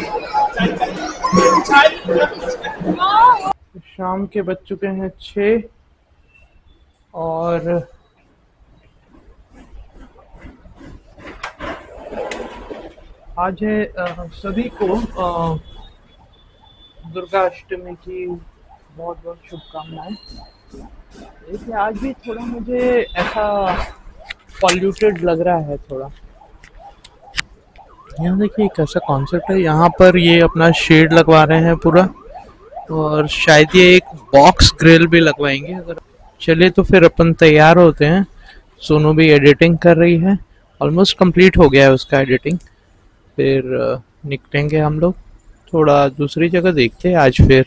शाम के बज चुके हैं 6 और आज है सभी को दुर्गा अष्टमी की बहुत बहुत शुभकामनाएं। देखिए आज भी थोड़ा मुझे ऐसा पॉल्यूटेड लग रहा है थोड़ा। यहाँ देखिए कैसा कॉन्सेप्ट है, यहाँ पर ये अपना शेड लगवा रहे हैं पूरा और शायद ये एक बॉक्स ग्रिल भी लगवाएंगे। अगर चलिए तो फिर अपन तैयार होते हैं। सोनू भी एडिटिंग कर रही है, ऑलमोस्ट कंप्लीट हो गया है उसका एडिटिंग। फिर निकलेंगे हम लोग, थोड़ा दूसरी जगह देखते हैं आज। फिर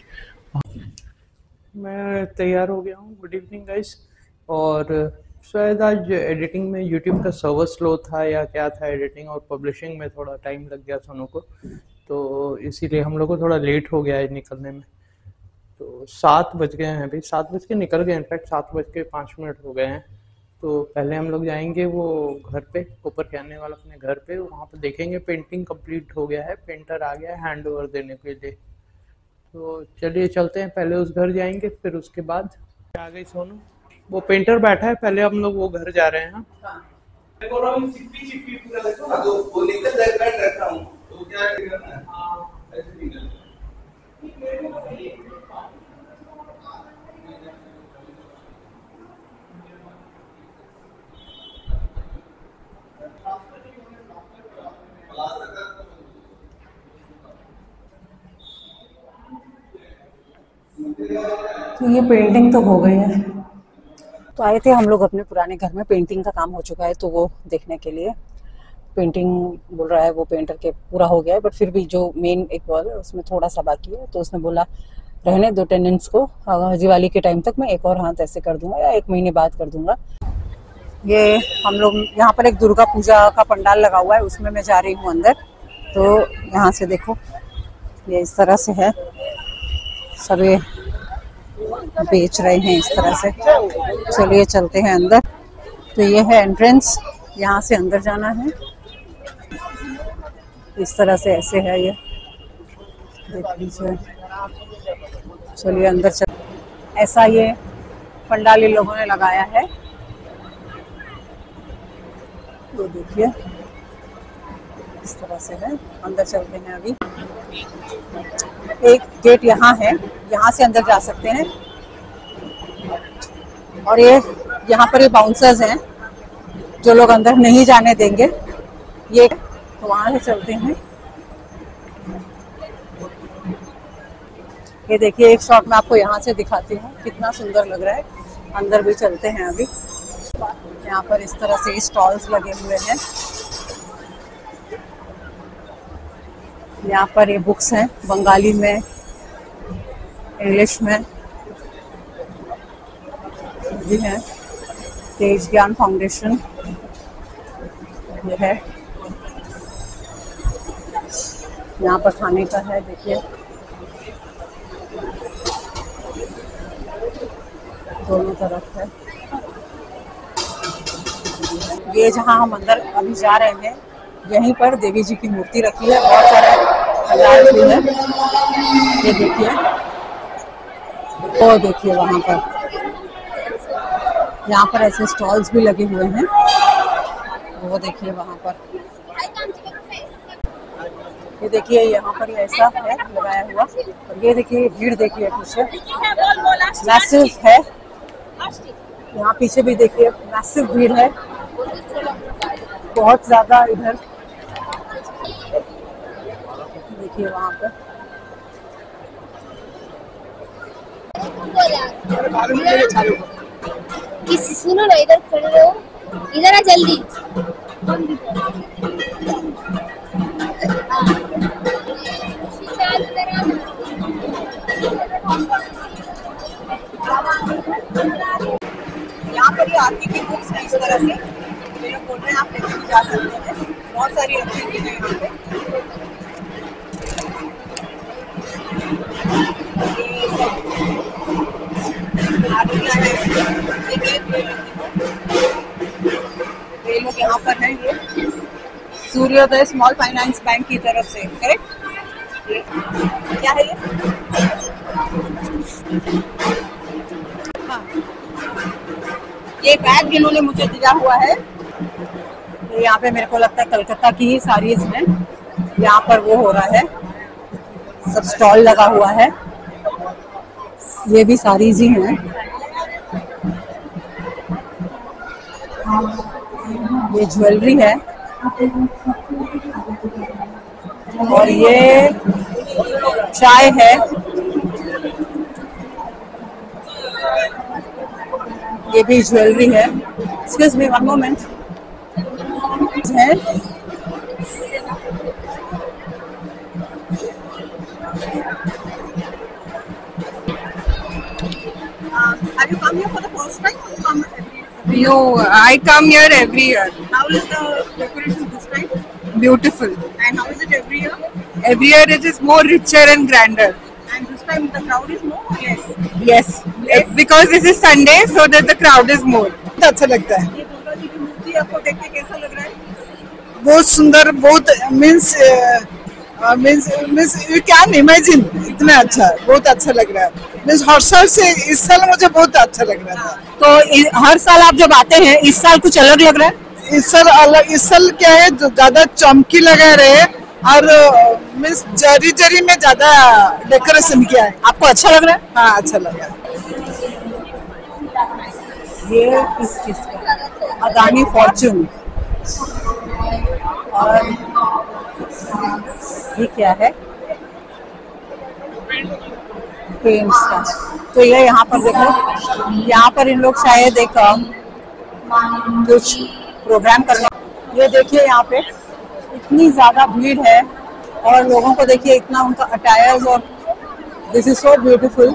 मैं तैयार हो गया हूँ। Good evening guys. और शायद आज एडिटिंग में यूट्यूब का सर्वर स्लो था या क्या था, एडिटिंग और पब्लिशिंग में थोड़ा टाइम लग गया सोनू को, तो इसीलिए हम लोग को थोड़ा लेट हो गया है निकलने में। तो 7 बज गए हैं, अभी 7 बज के निकल गए, इनफैक्ट 7 बज के 5 मिनट हो गए हैं। तो पहले हम लोग जाएंगे वो घर पे, ऊपर कहने वाला अपने घर पे, वहाँ पे देखेंगे पेंटिंग कंप्लीट हो गया है, पेंटर आ गया है हैंड ओवर देने के लिए। तो चलिए चलते हैं, पहले उस घर जाएंगे फिर उसके बाद। आ गई सोनू, वो पेंटर बैठा है, पहले हम लोग वो घर जा रहे हैं। तो ये पेंटिंग तो हो गई है। तो आए थे हम लोग अपने पुराने घर में, पेंटिंग का काम हो चुका है तो वो देखने के लिए। पेंटिंग बोल रहा है वो पेंटर के पूरा हो गया है, बट फिर भी जो मेन एक वॉल है उसमें थोड़ा सा बाकी है। तो उसने बोला रहने दो टेनेंट्स को, दिवाली के टाइम तक मैं एक और हाथ ऐसे कर दूंगा या 1 महीने बाद कर दूंगा। ये हम लोग यहाँ पर एक दुर्गा पूजा का पंडाल लगा हुआ है, उसमें मैं जा रही हूँ अंदर। तो यहाँ से देखो ये इस तरह से है, सभी बेच रहे हैं इस तरह से। चलिए चलते हैं अंदर। तो ये है एंट्रेंस, यहाँ से अंदर जाना है। इस तरह से ऐसे है ये, देख लीजिए। चलिए अंदर चल। ऐसा ये पंडाल इन लोगों ने लगाया है, तो देखिए इस तरह से है। अंदर चलते हैं अभी। एक गेट यहाँ है, यहाँ से अंदर जा सकते हैं। और ये यहाँ पर ये बाउंसर्स हैं जो लोग अंदर नहीं जाने देंगे, ये तो वहाँ से चलते हैं। ये देखिए एक शॉट में आपको यहाँ से दिखाती हूँ, कितना सुंदर लग रहा है। अंदर भी चलते हैं अभी। यहाँ पर इस तरह से स्टॉल्स लगे हुए हैं। यहाँ पर ये बुक्स हैं, बंगाली में, इंग्लिश में भी है। तेज ज्ञान फाउंडेशन ये है। यहाँ पर खाने का है, देखिए दोनों तरफ है। ये जहाँ हम अंदर अभी जा रहे हैं, यहीं पर देवी जी की मूर्ति रखी है, बहुत सारे पंडाल भी है। ये देखिए, वो देखिए वहाँ पर, यहाँ पर ऐसे स्टॉल्स भी लगे हुए हैं, वो देखिए वहाँ पर। ये देखिए यहाँ पर ऐसा है लगाया हुआ। और ये देखिए भीड़ देखिए पीछे, मैसिव है। यहाँ पीछे भी देखिए मैसिव भीड़ है, बहुत ज्यादा। इधर देखिए वहाँ पर किसी सुनो ना, इधर खड़े रहो, इधर आ जल्दी। यहाँ पर ये आरती की बुक्स है इस तरह से, ये लोग बोल रहे हैं आप लेके भी जा सकते हैं। बहुत सारी रखी हुई है यहाँ पे। ये लोग यहाँ पर है, ये सूर्योदय स्मॉल फाइनेंस बैंक की तरफ से, करेक्ट। क्या है ये? हाँ, ये बैग इन्होंने मुझे दिया हुआ है। ये यहाँ पे मेरे को लगता है कलकत्ता की ही साड़ीज में यहाँ पर वो हो रहा है, सब स्टॉल लगा हुआ है। ये भी साड़ीज ही हैं। ये ज्वेलरी है और ये चाय है। ये भी ज्वेलरी है। एक्सक्यूज मी वन मोमेंट है। Have you come here for the first time or you come every year? No, I come here every year. How is the decoration this time? Beautiful. And how is it every year? Every year it is more richer and grander. And this time the crowd is more or less? Yes, because this is Sunday, so that the crowd is more. अच्छा लगता है। ये दुर्गा जी की मूर्ति आपको देख के कैसा लग रहा है? बहुत सुंदर, बहुत मीन्स यू कैन इमेजिन, इतना अच्छा, बहुत अच्छा लग रहा है। मीन्स हर साल से इस साल मुझे बहुत अच्छा लग रहा था। तो हर साल आप जब आते हैं इस साल कुछ अलग लग रहा है? इस साल अलग, इस साल क्या है, ज्यादा चमकी लगा रहे और मीन्स जरी में ज्यादा डेकोरेशन किया है। आपको अच्छा लग रहा है? हाँ, अच्छा लगा। ये किस चीज का? अदानी फॉर्च्यून। और ये क्या है? पेंट्स का। तो ये यहाँ पर देखो, यहाँ पर इन लोग शायद एक कुछ प्रोग्राम करना। ये देखिए यहाँ पे इतनी ज्यादा भीड़ है और लोगों को देखिए इतना उनका अटायर्स, और दिस इज सो ब्यूटीफुल।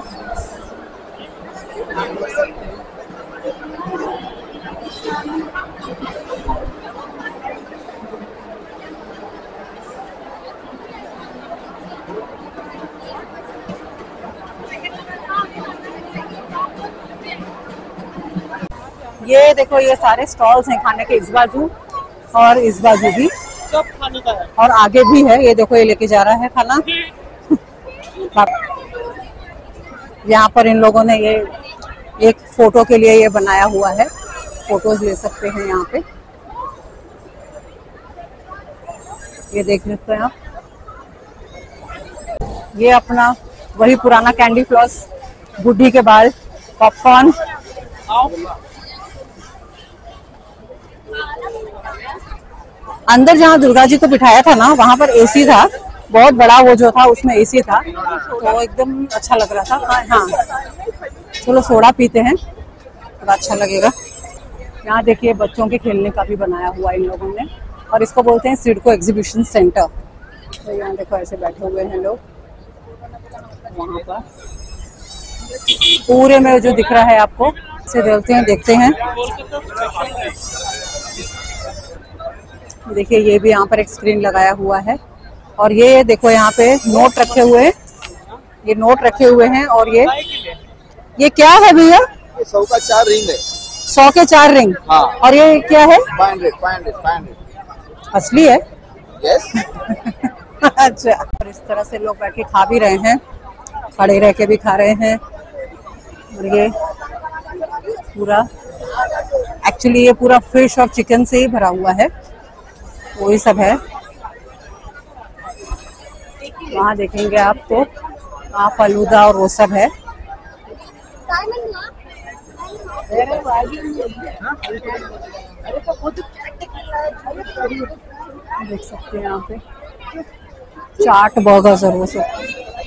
ये देखो, ये सारे स्टॉल्स हैं खाने के, इस बाजू और इस बाजू भी, सब खाने का है। और आगे भी है। ये देखो, ये लेके जा रहा है खाना। यहाँ पर इन लोगों ने ये एक फोटो के लिए ये बनाया हुआ है, फोटोज ले सकते हैं यहाँ पे। ये देख सकते हैं आप, ये अपना वही पुराना कैंडी फ्लॉस, बुढ़ी के बाल, पॉपकॉर्न। अंदर जहाँ दुर्गा जी को बिठाया था ना, वहां पर एसी था, बहुत बड़ा वो जो था उसमें एसी था, तो एकदम अच्छा लग रहा था। हाँ, चलो सोडा पीते हैं, थोड़ा अच्छा लगेगा। यहाँ देखिए बच्चों के खेलने का भी बनाया हुआ इन लोगों ने, और इसको बोलते हैं सिडको एग्जीबिशन सेंटर। तो यहाँ देखो ऐसे बैठे हुए हैं लोग, वहाँ पर पूरे में जो दिख रहा है आपको, से देखते हैं। देखिए ये भी यहाँ पर एक स्क्रीन लगाया हुआ है, और ये देखो यहाँ पे नोट रखे हुए हैं, ये नोट रखे हुए हैं। और ये क्या है भैया? 100 का 4 रिंग है। 100 के 4 रिंग। हाँ। और ये क्या है? 500 असली है? यस। अच्छा। और इस तरह से लोग बैठ के खा भी रहे हैं, खड़े रह के भी खा रहे हैं। और ये पूरा एक्चुअली ये पूरा फिश और चिकन से ही भरा हुआ है, वही सब है। वहाँ देखेंगे आप तो वहाँ फालूदा और वो सब है। देख सकते हैं यहाँ पे चाट, बर्गर्स और वो सब।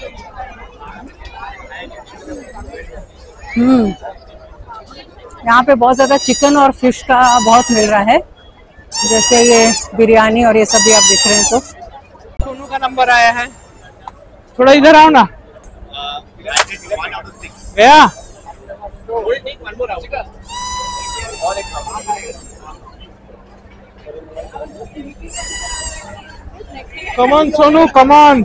यहाँ पे बहुत ज्यादा चिकन और फिश का बहुत मिल रहा है, जैसे ये बिरयानी और ये सब भी आप देख रहे हैं। तो सोनू का नंबर आया है, थोड़ा इधर आओ ना। गया? कमान सोनू, कमान।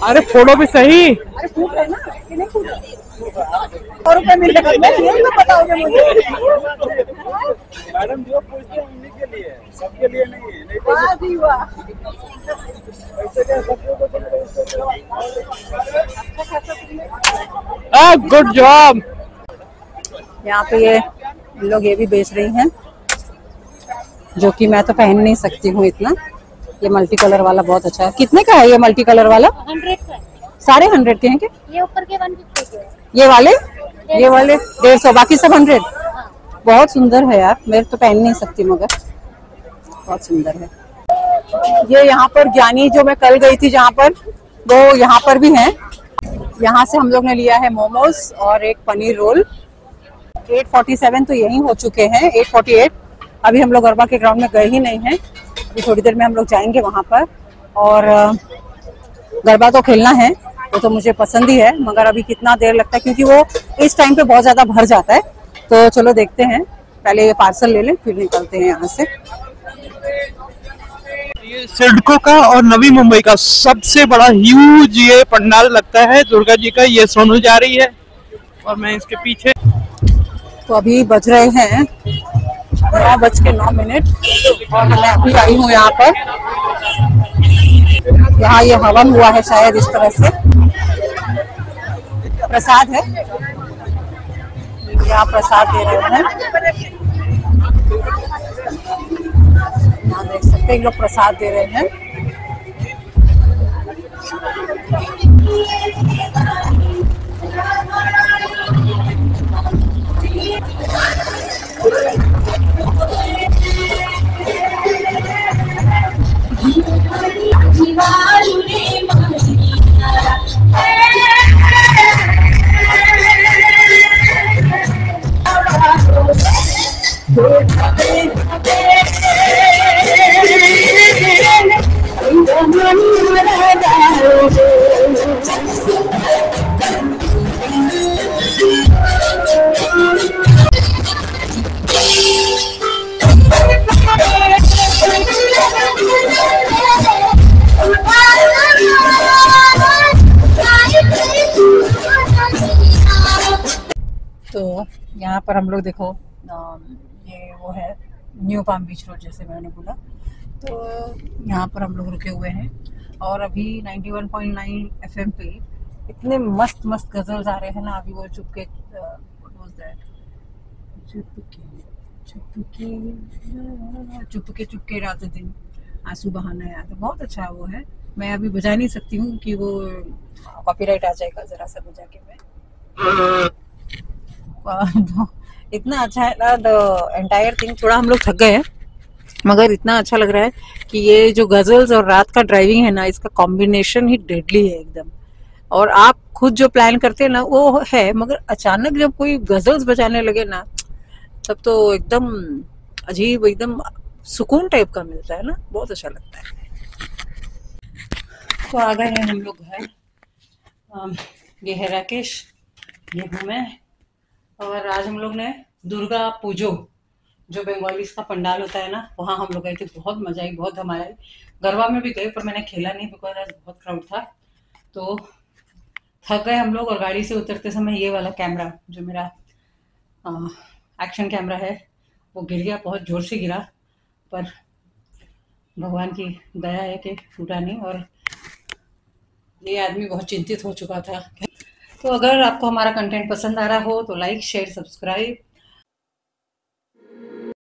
अरे फोटो भी सही। अरे फूट है ना कि नहीं फूट? 100 रुपए मिल रहे हैं, ये तो बताओगे मुझे। मैडम जो पूछते हैं उन्हीं के लिए, सबके लिए नहीं है। नहीं तो वाह जी वाह। ऐसे क्या सबको को गुड जॉब। यहाँ पे ये लोग ये भी बेच रही हैं, जो कि मैं तो पहन नहीं सकती हूँ इतना। ये मल्टी कलर वाला बहुत अच्छा है। कितने का है ये मल्टी कलर वाला? 100 का है। सारे 100 के हैं क्या? ये ऊपर के 150 के है। ये वाले 150, बाकी सब 100। बहुत सुंदर है यार, मैं तो पहन नहीं सकती मगर बहुत सुंदर है। ये यहाँ पर ज्ञानी जो मैं कल गई थी जहाँ पर, वो यहाँ पर भी है। यहाँ से हम लोग ने लिया है मोमोज और एक पनीर रोल। 847 तो यही हो चुके हैं, 848। अभी हम लोग गरबा के ग्राउंड में गए ही नहीं हैं। अभी थोड़ी देर में हम लोग जाएंगे वहाँ पर, और गरबा तो खेलना है, वो तो मुझे पसंद ही है, मगर अभी कितना देर लगता है क्योंकि वो इस टाइम पे बहुत ज़्यादा भर जाता है। तो चलो देखते हैं, पहले ये पार्सल ले लें फिर निकलते हैं यहाँ से। ये सिडको का और नवी मुंबई का सबसे बड़ा ह्यूज ये पंडाल लगता है दुर्गा जी का। ये सोनू जा रही है और मैं इसके पीछे। तो अभी बज रहे हैं 9:09 और मैं अभी आई हूँ यहाँ पर। यहाँ ये हवन हुआ है शायद, इस तरह से प्रसाद है, यहाँ प्रसाद दे रहे हैं। यहाँ देख सकते हैं लोग प्रसाद दे रहे हैं। तो यहाँ पर हम लोग देखो, ये वो है न्यू पाम बीच रोड, जैसे मैंने बोला। तो यहाँ पर हम लोग रुके हुए हैं और अभी 91.9 FM पे इतने मस्त मस्त गजल्स आ रहे हैं ना। अभी वो चुपके चुपके चुपके रात दिन आंसू बहाना याद है, बहुत अच्छा वो है। मैं अभी बजा नहीं सकती हूँ कि वो कॉपीराइट आ जाएगा, जरा सा बजा के मैं। तो इतना अच्छा है ना, द एंटायर थिंग। थोड़ा हम लोग थक गए हैं मगर इतना अच्छा लग रहा है कि ये जो गजल्स और रात का ड्राइविंग है ना, इसका कॉम्बिनेशन ही डेडली है एकदम। और आप खुद जो प्लान करते हैं ना वो है, मगर अचानक जब कोई गजल्स बजाने लगे ना, तब तो एकदम अजीब, एकदम सुकून टाइप का मिलता है ना, बहुत अच्छा लगता है। तो आ गए हैं हम लोग घर। ये है राकेश, ये हूँ मैं। और आज हम लोग ने दुर्गा पूजो, जो बंगालीज का पंडाल होता है ना, वहाँ हम लोग गए थे। बहुत मजा आई, बहुत धमाल आई। गरबा में भी गए पर मैंने खेला नहीं बिकॉज आज बहुत क्राउड था। तो थक गए हम लोग और गाड़ी से उतरते समय ये वाला कैमरा, जो मेरा एक्शन कैमरा है, वो गिर गया, बहुत जोर से गिरा, पर भगवान की दया है कि टूटा नहीं। और ये आदमी बहुत चिंतित हो चुका था। तो अगर आपको हमारा कंटेंट पसंद आ रहा हो तो लाइक शेयर सब्सक्राइब